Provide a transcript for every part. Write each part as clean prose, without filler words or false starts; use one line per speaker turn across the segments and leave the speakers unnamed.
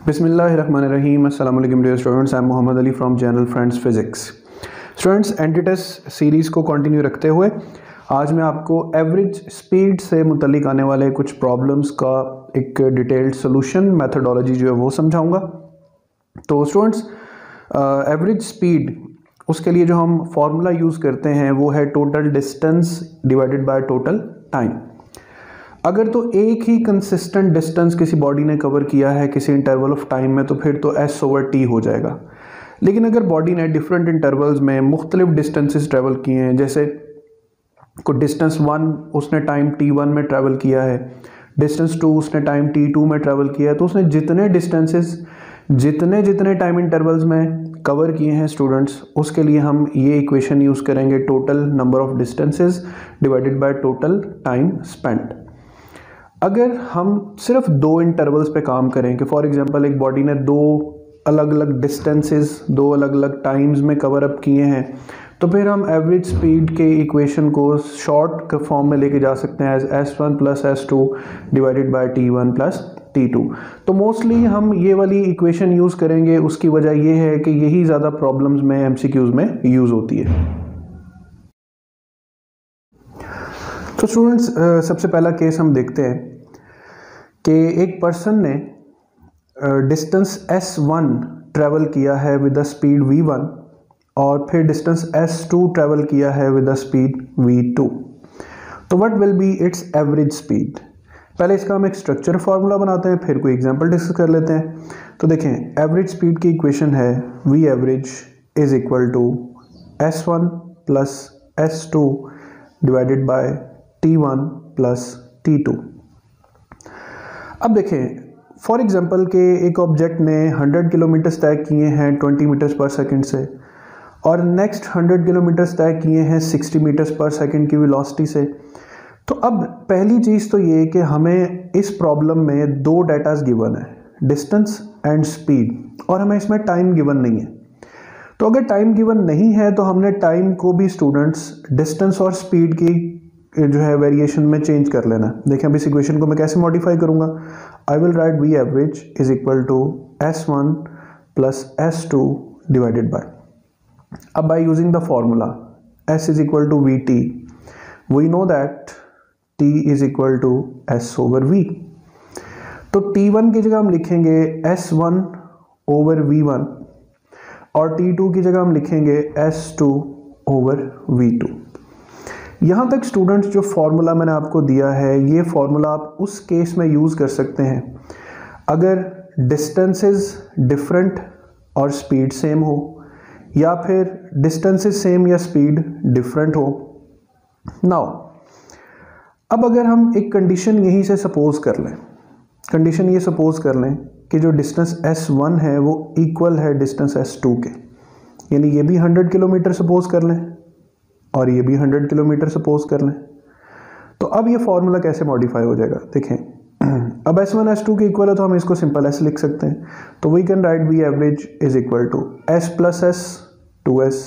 बिस्मिल्लाहिर्रहमानिर्रहीम। अस्सलाम वालेकुम dear students, I am Mohammad Ali from channel friends physics. Students, एंटिटेस्ट सीरीज़ को कंटिन्यू रखते हुए आज मैं आपको एवरेज स्पीड से मुतल्लिक आने वाले कुछ प्रॉब्लम्स का एक डिटेल्ड सोल्यूशन मेथडोलॉजी जो है वो समझाऊंगा। तो स्टूडेंट्स, एवरेज स्पीड, उसके लिए जो हम फार्मूला यूज़ करते हैं वो है total distance divided by total time. अगर तो एक ही कंसिस्टेंट डिस्टेंस किसी बॉडी ने कवर किया है किसी इंटरवल ऑफ टाइम में तो फिर तो S/T हो जाएगा। लेकिन अगर बॉडी ने डिफरेंट इंटरवल्स में मुख्तलिफ डिस्टेंसेस ट्रैवल किए हैं, जैसे को डिस्टेंस 1 उसने टाइम T1 में ट्रैवल किया है, डिस्टेंस 2 उसने टाइम T2 में ट्रैवल किया है, तो उसने जितने डिस्टेंसेस जितने टाइम इंटरवल्स में कवर किए हैं स्टूडेंट्स, उसके लिए हम ये इक्वेशन यूज़ करेंगे total number of distances divided by total time spent. अगर हम सिर्फ दो इंटरवल्स पे काम करें कि फॉर एग्जांपल एक बॉडी ने दो अलग अलग डिस्टेंसेस दो अलग अलग टाइम्स में कवर अप किए हैं, तो फिर हम एवरेज स्पीड के इक्वेशन को शॉर्ट फॉर्म में लेके जा सकते हैं as S1 plus S2 divided by T1 plus T2। तो मोस्टली हम ये वाली इक्वेशन यूज़ करेंगे। उसकी वजह ये है कि यही ज़्यादा प्रॉब्लम्स में MCQs में यूज़ होती है। तो स्टूडेंट्स, सबसे पहला केस हम देखते हैं कि एक पर्सन ने डिस्टेंस S1 ट्रैवल किया है विद द स्पीड V1 और फिर डिस्टेंस S2 ट्रैवल किया है विद द स्पीड V2। तो what will be its average speed. पहले इसका हम एक स्ट्रक्चर फार्मूला बनाते हैं, फिर कोई एग्जांपल डिस्कस कर लेते हैं। तो देखें, एवरेज स्पीड की इक्वेशन है V average is equal to S1 plus S2 divided by T1 plus T2। अब देखें, फॉर एग्जांपल के एक ऑब्जेक्ट ने 100 किलोमीटर तय किए हैं 20 मीटर्स पर सेकंड से और नेक्स्ट 100 किलोमीटर तय किए हैं 60 मीटर्स पर सेकंड की वेलोसिटी से। तो अब पहली चीज़ तो ये कि हमें इस प्रॉब्लम में दो डाटाज गिवन है, डिस्टेंस एंड स्पीड, और हमें इसमें टाइम गिवन नहीं है। तो अगर टाइम गिवन नहीं है तो हमने टाइम को भी स्टूडेंट्स डिस्टेंस और स्पीड की जो है वेरिएशन में चेंज कर लेना। देखें, अब इस इक्वेशन को मैं कैसे मॉडिफाई करूंगा। I will write V average is equal to S1 plus S2 divided by, अब by using the formula S is equal to VT, we know that T is equal to S over V। तो T1 की जगह हम लिखेंगे S1 over V1 और T2 की जगह हम लिखेंगे S2 ओवर V2। यहाँ तक स्टूडेंट्स जो फॉर्मूला मैंने आपको दिया है, ये फॉर्मूला आप उस केस में यूज़ कर सकते हैं अगर डिस्टेंसेस डिफरेंट और स्पीड सेम हो, या फिर डिस्टेंसेस सेम या स्पीड डिफरेंट हो। नाउ अब अगर हम एक कंडीशन यहीं से सपोज कर लें, कंडीशन ये सपोज कर लें कि जो डिस्टेंस S1 है वो इक्वल है डिस्टेंस S2 के, यानी ये भी 100 किलोमीटर सपोज कर लें और ये भी 100 किलोमीटर सपोज कर लें। तो अब ये फॉर्मूला कैसे मॉडिफाई हो जाएगा। देखें, अब S1 S2 के इक्वल है तो हम इसको सिंपल S लिख सकते हैं। तो we can write V average is equal to S plus S 2S।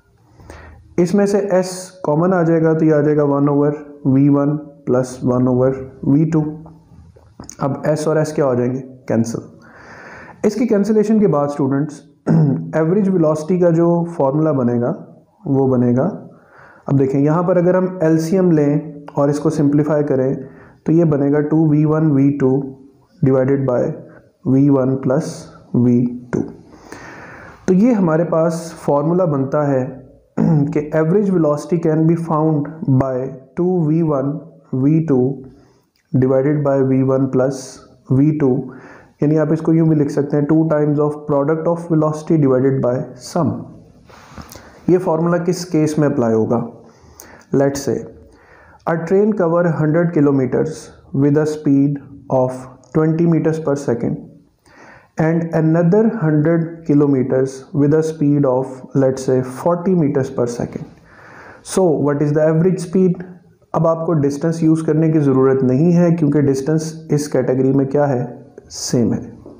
इसमें से S कॉमन आ जाएगा तो ये आ जाएगा 1 over V1 plus 1 over V2। अब S और S क्या हो जाएंगे, कैंसिल। इसकी कैंसिलेशन के बाद स्टूडेंट्स एवरेज वेलोसिटी का जो फॉर्मूला बनेगा वो बनेगा, अब देखें यहाँ पर अगर हम LCM लें और इसको सिंप्लीफाई करें तो ये बनेगा 2V1 V2 divided by V1 plus V2। तो ये हमारे पास फॉर्मूला बनता है कि average velocity can be found by 2V1 V2 divided by V1 plus V2, यानी आप इसको यूँ भी लिख सकते हैं 2 times of product of velocity divided by sum. ये फॉर्मूला किस केस में अप्लाई होगा। Let's say a train cover 100 kilometres with a speed of 20 metres per second and another 100 kilometres with a speed of let's say 40 metres per second. So what is the average speed. अब आपको distance use करने की ज़रूरत नहीं है क्योंकि distance इस category में क्या है, सेम है।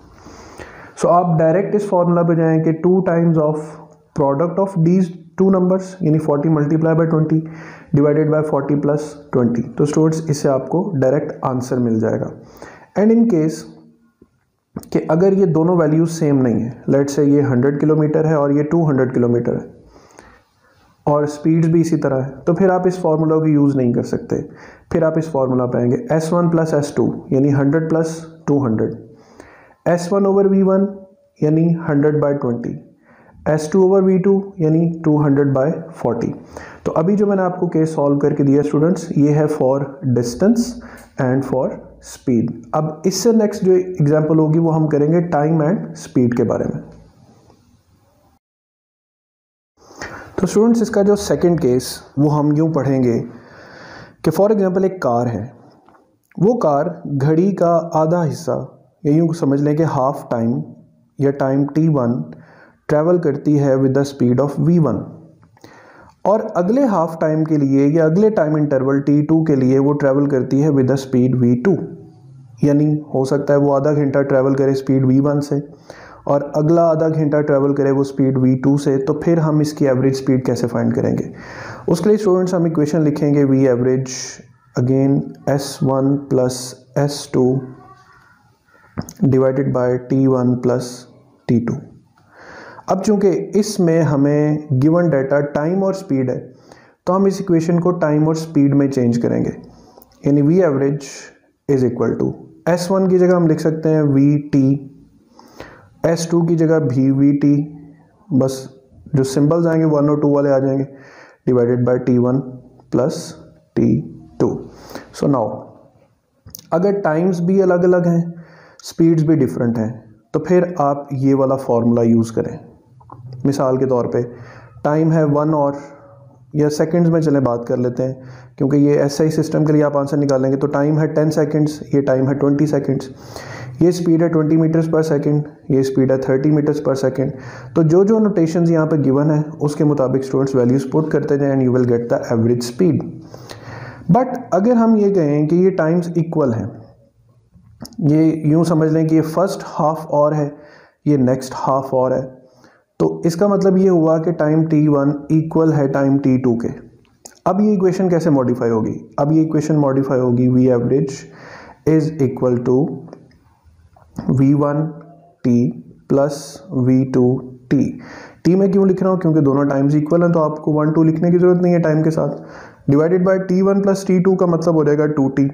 सो आप डायरेक्ट इस फॉर्मूला पे जाएं कि 2 times of product of these 2 numbers, यानी 40 multiply by 20 divided by 40 plus 20। तो स्टूडेंट्स, इससे आपको डायरेक्ट आंसर मिल जाएगा। एंड इन केस कि अगर ये दोनों वैल्यूज सेम नहीं है, लेट्स से ये 100 किलोमीटर है और ये 200 किलोमीटर है और स्पीड्स भी इसी तरह है, तो फिर आप इस फार्मूला को यूज़ नहीं कर सकते। फिर आप इस फार्मूला पे आएंगे S1 प्लस S2 यानी 100 प्लस 200, S1 ओवर V1 यानी 100/20, S2 ओवर V2 यानी 200/40। तो अभी जो मैंने आपको केस सॉल्व करके दिया स्टूडेंट्स, ये है for distance and for speed. अब इससे नेक्स्ट जो एग्जांपल होगी वो हम करेंगे टाइम एंड स्पीड के बारे में। तो स्टूडेंट्स इसका जो सेकंड केस वो हम यूँ पढ़ेंगे कि फॉर एग्जांपल एक कार है, वो कार घड़ी का आधा हिस्सा या यूँ समझ लें कि हाफ टाइम या टाइम t1 ट्रैवल करती है with the speed of v1, और अगले हाफ टाइम के लिए या अगले टाइम इंटरवल t2 के लिए वो ट्रैवल करती है विद द स्पीड v2। यानी हो सकता है वो आधा घंटा ट्रैवल करे स्पीड v1 से और अगला आधा घंटा ट्रैवल करे वो स्पीड v2 से। तो फिर हम इसकी एवरेज स्पीड कैसे फाइंड करेंगे? उसके लिए स्टूडेंट्स हम इक्वेशन लिखेंगे v average again s1 plus s2 divided by t1 plus t2। अब चूंकि इसमें हमें गिवन डाटा टाइम और स्पीड है, तो हम इस इक्वेशन को टाइम और स्पीड में चेंज करेंगे, यानी v average is equal to s1 की जगह हम लिख सकते हैं vt, s2 की जगह भी vt, बस जो सिंबल्स आएंगे 1 और 2 वाले आ जाएंगे, divided by t1 plus t2। So now अगर टाइम्स भी अलग अलग हैं, स्पीड्स भी डिफरेंट हैं, तो फिर आप ये वाला फॉर्मूला यूज़ करें। मिसाल के तौर पे टाइम है 1 और या सेकंड्स में चलें बात कर लेते हैं, क्योंकि ये एसआई सिस्टम के लिए आप आंसर निकालेंगे। तो टाइम है 10 सेकंड्स, ये टाइम है 20 सेकंड्स, ये स्पीड है 20 मीटर्स पर सेकंड, ये स्पीड है 30 मीटर्स पर सेकंड। तो जो जो नोटेशंस यहाँ पे गिवन है उसके मुताबिक स्टूडेंट्स वैल्यूज पुट करते जाएं and you will get the average speed. But अगर हम ये कहें कि ये टाइम्स इक्वल हैं, ये यूँ समझ लें कि ये फर्स्ट हाफ और है, ये नेक्स्ट हाफ और है, तो इसका मतलब ये हुआ कि टाइम t1 इक्वल है टाइम t2 के। अब ये इक्वेशन कैसे मॉडिफाई होगी? अब ये इक्वेशन मॉडिफाई होगी v average is equal to v1t plus v2t। t में क्यों लिख रहा हूँ? क्योंकि दोनों टाइम्स इक्वल हैं, तो आपको 1 2 लिखने की जरूरत नहीं है टाइम के साथ। Divided by t1 plus t2 का मतलब हो जाएगा 2t।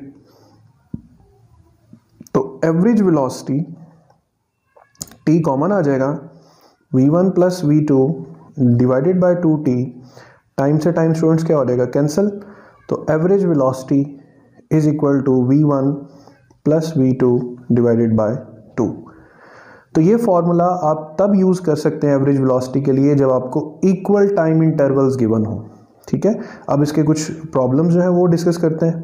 तो एवरेज वेलोसिटी t कॉमन आ जाएगा, v1 plus v2 divided by 2t, time से टाइम स्टूडेंट्स क्या हो जाएगा? कैंसिल। तो average velocity is equal to v1 plus v2 divided by 2। तो ये फॉर्मूला आप तब यूज़ कर सकते हैं एवरेज वेलोसिटी के लिए जब आपको इक्वल टाइम इंटरवल्स गिवन हो। ठीक है, अब इसके कुछ प्रॉब्लम्स जो हैं वो डिस्कस करते हैं।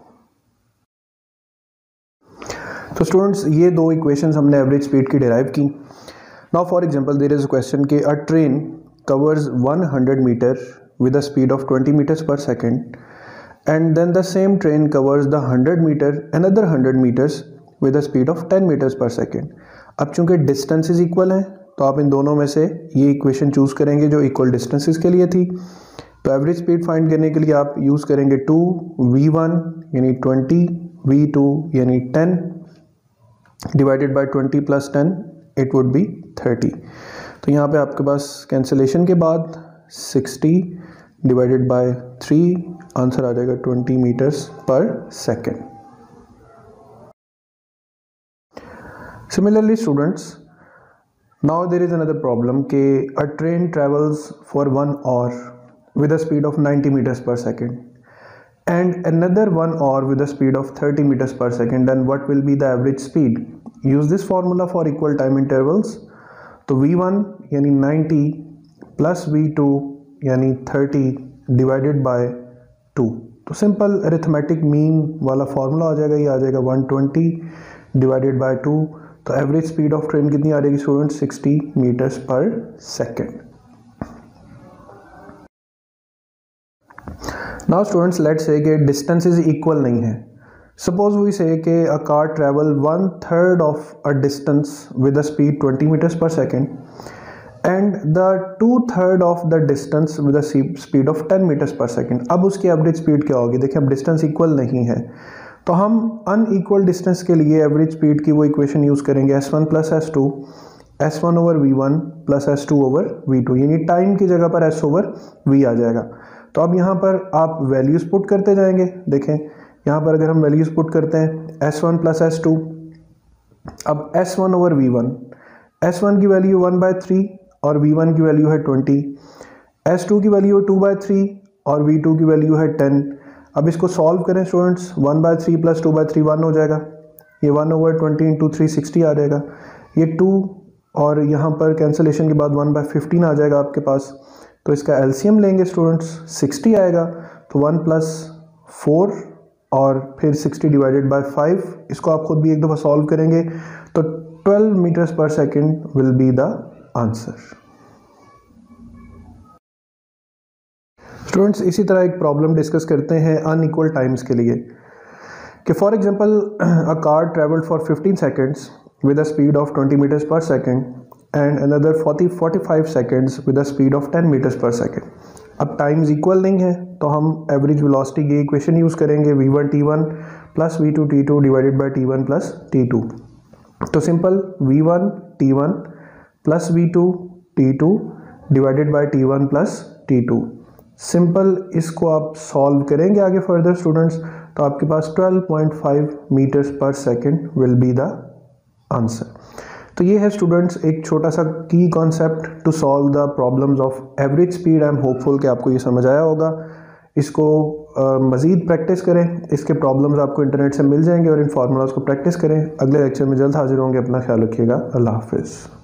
तो स्टूडेंट्स ये दो इक्वेशंस हमने एवरेज स्पीड की डिराइव की। Now for example there is a question कि a train covers 100 metre with a speed of 20 meters per second, and then the same train covers the 100 meter another 100 meters with a speed of 10 meters per second। अब चूंकि distances equal हैं तो आप इन दोनों में से ये इक्वेशन चूज करेंगे जो इक्वल डिस्टेंसेस के लिए थी। तो एवरेज स्पीड फाइंड करने के लिए आप यूज़ करेंगे 2v1 यानी 20, v2 यानी 10 divided by 20 plus 10 it would be 30। तो यहाँ पे आपके पास कैंसिलेशन के बाद 60 डिवाइडेड बाय 3 आंसर आ जाएगा 20 metres per second. Similarly students, now there is another problem कि a train travels for 1 hour with a speed of 90 meters per second and another 1 hour with a speed of 30 meters per second, then what will be the average speed? Use this formula for equal time intervals। तो v1 यानी 90 plus v2 यानी 30 divided by 2। तो simple arithmetic mean वाला formula आ जाएगा, ये आ जाएगा 120 divided by 2। तो एवरेज स्पीड ऑफ ट्रेन कितनी आ जाएगी student? 60 metres per second. Now students let's say कि डिस्टेंसेस इक्वल नहीं है। सपोज वी से कि a car travel 1/3 of a distance with a speed 20 meters per second and the 2/3 of the distance with a speed of 10 meters per second। अब उसकी average speed क्या होगी? देखिए अब distance equal नहीं है, तो हम अनइक्वल डिस्टेंस के लिए एवरेज स्पीड की वो इक्वेशन यूज़ करेंगे s1 plus s2, s1 over v1 plus s2 over v2, यानी टाइम की जगह पर s ओवर v आ जाएगा। तो अब यहाँ पर आप वैल्यूज़ पुट करते जाएंगे। देखें यहाँ पर अगर हम वैल्यूज़ पुट करते हैं s1 प्लस s2, अब s1 ओवर v1, s1 की वैल्यू 1/3 और v1 की वैल्यू है 20, s2 की वैल्यू है 2/3 और v2 की वैल्यू है 10। अब इसको सॉल्व करें स्टूडेंट्स, 1/3 प्लस 2/3 1 हो जाएगा, ये 1 ओवर 20 इंटू 3 60 आ जाएगा, ये 2 और यहाँ पर कैंसिलेशन के बाद 1/15 आ जाएगा आपके पास। तो इसका एलसीएम लेंगे स्टूडेंट्स, 60 आएगा, तो 1 प्लस 4 और फिर 60 डिवाइडेड बाय 5, इसको आप खुद भी एक दफ़ा सॉल्व करेंगे तो 12 metres per second will be the answer. Students इसी तरह एक प्रॉब्लम डिस्कस करते हैं अनइक्वल टाइम्स के लिए कि for example a car travelled for 15 seconds with a speed of 20 meters per second and another 45 seconds with a speed of 10 meters per second। अब times equal नहीं है तो हम एवरेज वेलोसिटी की इक्वेशन यूज़ करेंगे v1 t1 plus v2 t2 divided by t1 plus t2। तो simple v1 t1 plus v2 t2 divided by t1 plus t2। Simple इसको आप सॉल्व करेंगे आगे फर्दर स्टूडेंट्स, तो आपके पास 12.5 metres per second will be the answer. तो ये है स्टूडेंट्स एक छोटा सा की concept to solve the problems of average speed. I am hopeful कि आपको ये समझ आया होगा। इसको मज़ीद प्रैक्टिस करें, इसके प्रॉब्लम्स आपको इंटरनेट से मिल जाएंगे और इन फार्मूलाज को प्रैक्टिस करें। अगले लेक्चर में जल्द हाजिर होंगे। अपना ख्याल रखिएगा। अल्लाह हाफिज़।